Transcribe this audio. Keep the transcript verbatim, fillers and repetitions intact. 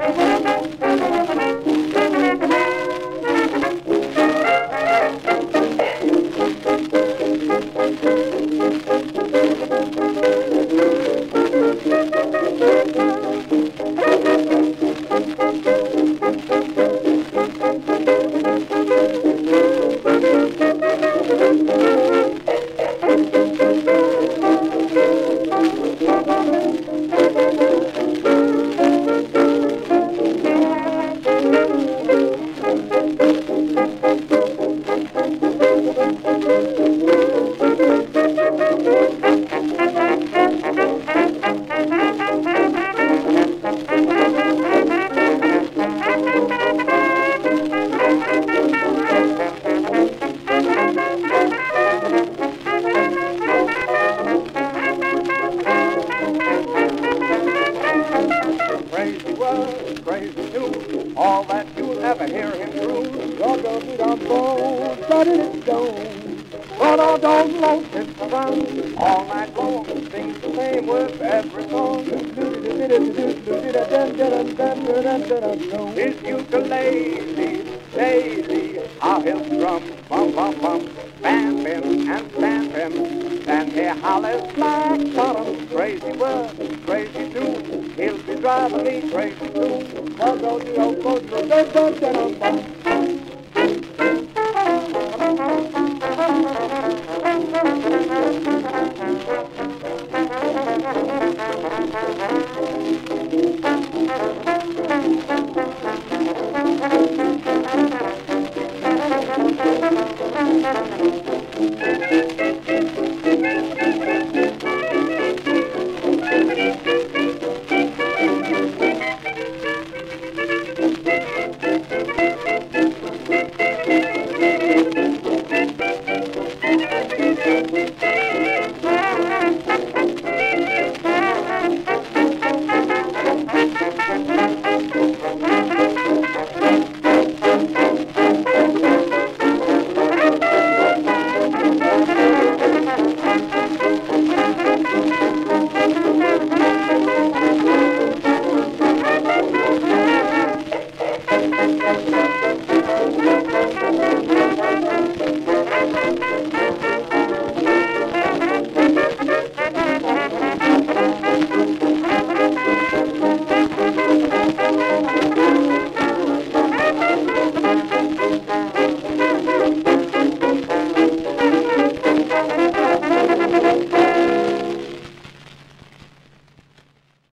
Crazy word, crazy tune, all that you'll ever hear him croon. Dog-dog-dog-bone, started it stone. But I don't know it's around all night long. Sings the same with every song. His ukulele, daily, how he'll strum, bum, bum, bum, bam, him and stamp him. And he hollers black bottom, crazy word, crazy tune. He'll be driving me crazy soon.